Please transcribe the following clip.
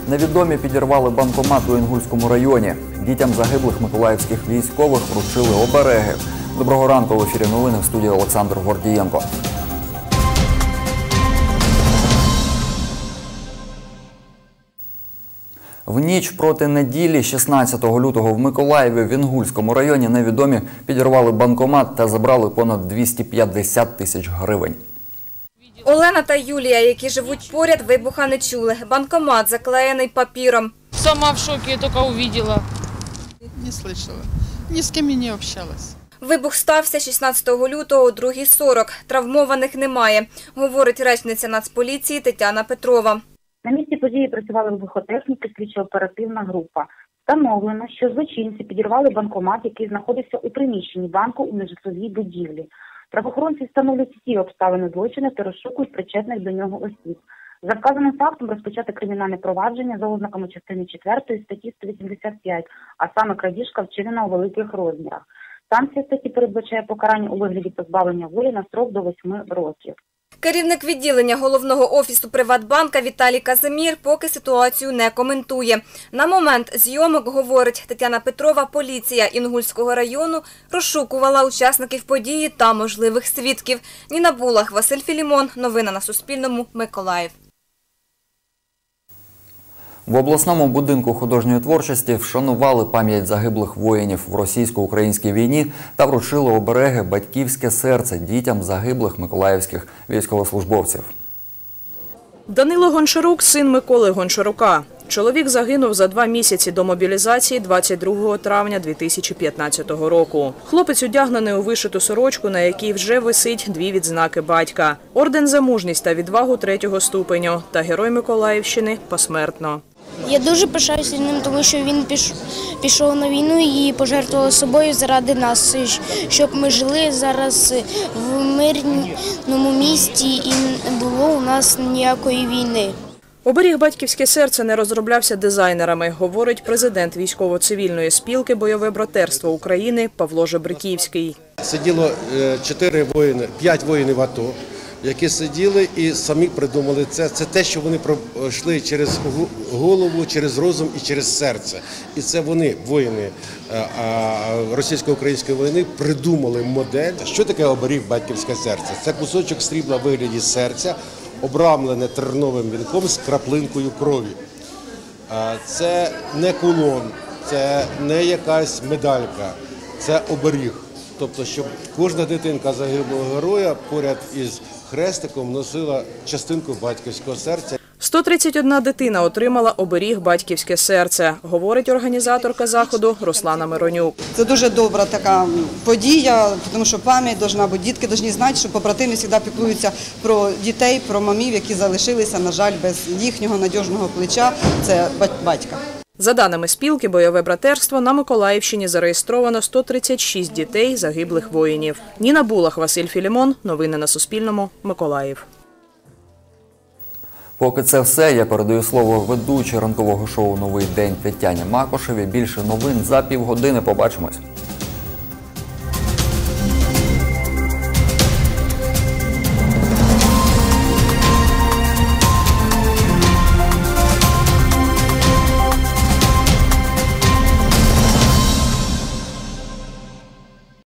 Невідомі підірвали банкомат у Інгульському районі. Дітям загиблих миколаївських військових вручили обереги. Доброго ранку, в ефірі новини, в студії Олександр Гордієнко. В ніч проти неділі, 16 лютого, в Миколаєві в Інгульському районі невідомі підірвали банкомат та забрали понад 250 тисяч гривень. Олена та Юлія, які живуть поряд, вибуха не чули. Банкомат заклеєний папіром. Сама в шоке, я только увидела. Не слышала. Ни с кем не общалась. Вибух стався 16 лютого о 2:40. Травмованих немає, говорить речниця Нацполіції Тетяна Петрова. На місці події працювали вибухотехніки, слідчо-оперативна група. Встановлено, що злочинці підірвали банкомат, який знаходився у приміщенні банку у нежитловій будівлі. Правоохоронці встановлюють всі обставини злочину та розшукують причетних до нього осіб. За вказаним фактом розпочати кримінальне провадження за ознаками частини 4 статті 185, а саме крадіжка вчинена у великих розмірах. Санкція статті передбачає покарання у вигляді позбавлення волі на строк до 8 років. Керівник відділення головного офісу Приватбанка Віталій Казимір поки ситуацію не коментує. На момент зйомок, говорить Тетяна Петрова, поліція Інгульського району розшукувала учасників події та можливих свідків. Ніна Булах, Василь Філімон. Новини на Суспільному. Миколаїв. В обласному будинку художньої творчості вшанували пам'ять загиблих воїнів в російсько-українській війні та вручили обереги «Батьківське серце» дітям загиблих миколаївських військовослужбовців. Данило Гончарук – син Миколи Гончарука. Чоловік загинув за 2 місяці до мобілізації 22 травня 2015 року. Хлопець одягнений у вишиту сорочку, на якій вже висить 2 відзнаки батька. Орден за мужність та відвагу 3-го ступеню та Герой Миколаївщини посмертно. Я дуже пишаюся ним, тому що він пішов на війну і пожертвував собою заради нас, щоб ми жили зараз в мирному місті і не було у нас ніякої війни. Оберіг «Батьківське серце» не розроблявся дизайнерами, говорить президент військово-цивільної спілки «Бойове братерство України» Павло Жебриківський. Сиділо 5 воїнів АТО, які сиділи і самі придумали це. Це те, що вони пройшли через голову, через розум і через серце. І це вони, воїни російсько-української війни, придумали модель. Що таке оберіг «Батьківське серце»? Це кусочок срібла в вигляді серця, обрамлене терновим вінком з краплинкою крові. Це не кулон, це не якась медалька, це оберіг. Тобто, щоб кожна дитинка загиблого героя поряд із хрестиком носила частинку батьківського серця. 131 дитина отримала оберіг «Батьківське серце», говорить організаторка заходу Руслана Миронюк. Це дуже добра така подія, тому що пам'ять повинна бути. Дітки повинні знати, що побратими завжди піклуються про дітей, про мамів, які залишилися, на жаль, без їхнього надіжного плеча – це батька. За даними спілки «Бойове братерство», на Миколаївщині зареєстровано 136 дітей загиблих воїнів. Ніна Булах, Василь Філімон. Новини на Суспільному. Миколаїв. Поки це все, я передаю слово ведучій ранкового шоу «Новий день» Тетяні Макошеві. Більше новин за півгодини. Побачимось.